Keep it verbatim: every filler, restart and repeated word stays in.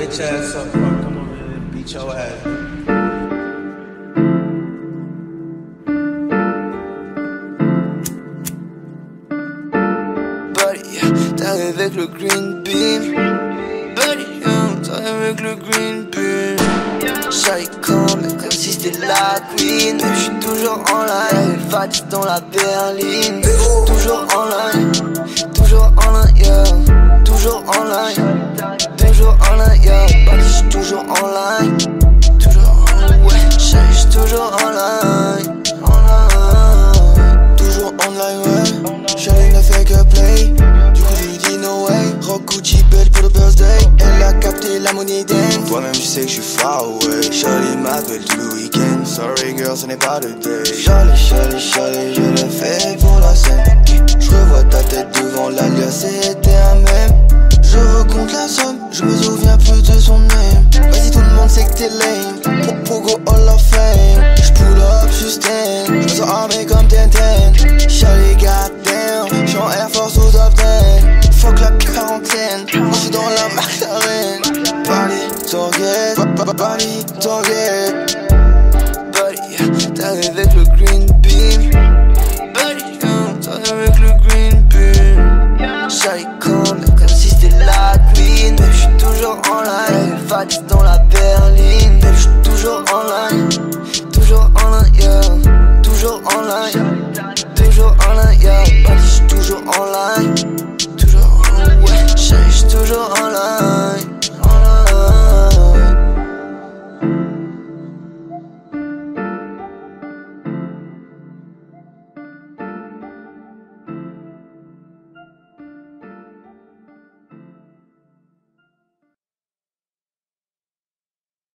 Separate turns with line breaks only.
bitch ass up front, come over here and beat your ass.
Buddy, t'arrives avec le green beam. Buddy, t'arrives avec le green beam. Charlie comme, comme si c'était la queen. Mais j'suis toujours en ligne, Valdes dans la berline. Toujours en ligne, toujours en ligne, yeah. Toujours en ligne, toujours en ligne, yeah. Buddy, j'suis toujours en ligne. Toujours en ligne, ouais. Charlie, j'suis toujours en ligne. En ligne. Toujours en ligne, ouais. Charlie ne fait que play. Du coup je lui dis no way. Rock Gucci belle pour le birthday. Elle a capté la monnaie dance. Toi-même tu sais que je suis far away. Charlie m'appelle tout le week-end. Sorry girl, ce n'est pas le day. Charlie, Charlie, Charlie, je le fais pour la scène. Je revois ta tête devant l'alias, c'était un mème. Je recompte la somme, je me souviens plus de son name. Vas-y tout le monde sait que t'es lame. Pogo Hall of Fame. J'pull up, sustain. Je me sens armé comme ten ten. Charlie goddamn, j'suis en Air Force au top ten. Fuck la quarantaine, moi j'suis dans la McLaren. Buddy, target, buddy, target. Buddy, t'arrives avec le green beam. Buddy, t'arrives avec le green beam. Charlie comme, comme si c'était la queen. Mais j'suis toujours en ligne, Valdes dans la berline. Mais j'suis toujours en ligne, toujours en ligne, yeah. Toujours en ligne, toujours en ligne, yeah. Buddy, j'suis toujours en ligne. Toujours en ligne, ouais. Charlie, j'suis toujours en ligne.